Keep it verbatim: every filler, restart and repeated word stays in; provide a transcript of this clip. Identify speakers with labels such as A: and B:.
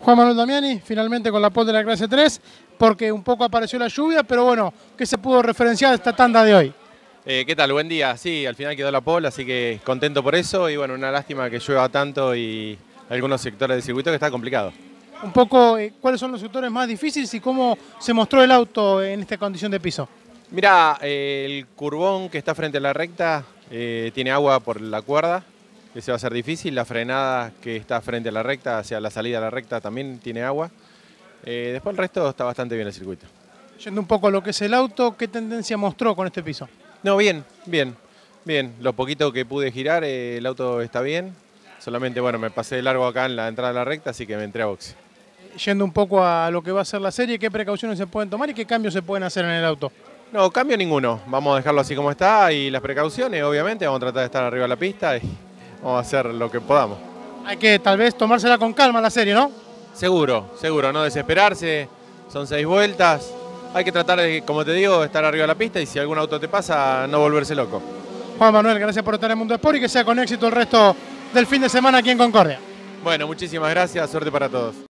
A: Juan Manuel Damiani, finalmente con la pole de la clase tres, porque un poco apareció la lluvia, pero bueno, ¿qué se pudo referenciar de esta tanda de hoy?
B: Eh, ¿Qué tal? Buen día. Sí, al final quedó la pole, así que contento por eso y bueno, una lástima que llueva tanto y algunos sectores del circuito que está complicado.
A: Un poco, eh, ¿cuáles son los sectores más difíciles y cómo se mostró el auto en esta condición de piso?
B: Mira, eh, el curbón que está frente a la recta eh, tiene agua por la cuerda, que se va a hacer difícil. La frenada que está frente a la recta, hacia la salida a la recta, también tiene agua. Eh, después el resto está bastante bien el circuito.
A: Yendo un poco a lo que es el auto, ¿qué tendencia mostró con este piso?
B: No, bien, bien, bien. Lo poquito que pude girar, eh, el auto está bien. Solamente, bueno, me pasé de largo acá en la entrada de la recta, así que me entré a boxe.
A: Yendo un poco a lo que va a ser la serie, ¿qué precauciones se pueden tomar y qué cambios se pueden hacer en el auto?
B: No, cambio ninguno. Vamos a dejarlo así como está y las precauciones, obviamente. Vamos a tratar de estar arriba de la pista y vamos a hacer lo que podamos.
A: Hay que tal vez tomársela con calma la serie, ¿no?
B: Seguro, seguro, no desesperarse. Son seis vueltas. Hay que tratar de, como te digo, estar arriba de la pista y si algún auto te pasa, no volverse loco.
A: Juan Manuel, gracias por estar en Mundo Sport y que sea con éxito el resto del fin de semana aquí en Concordia.
B: Bueno, muchísimas gracias. Suerte para todos.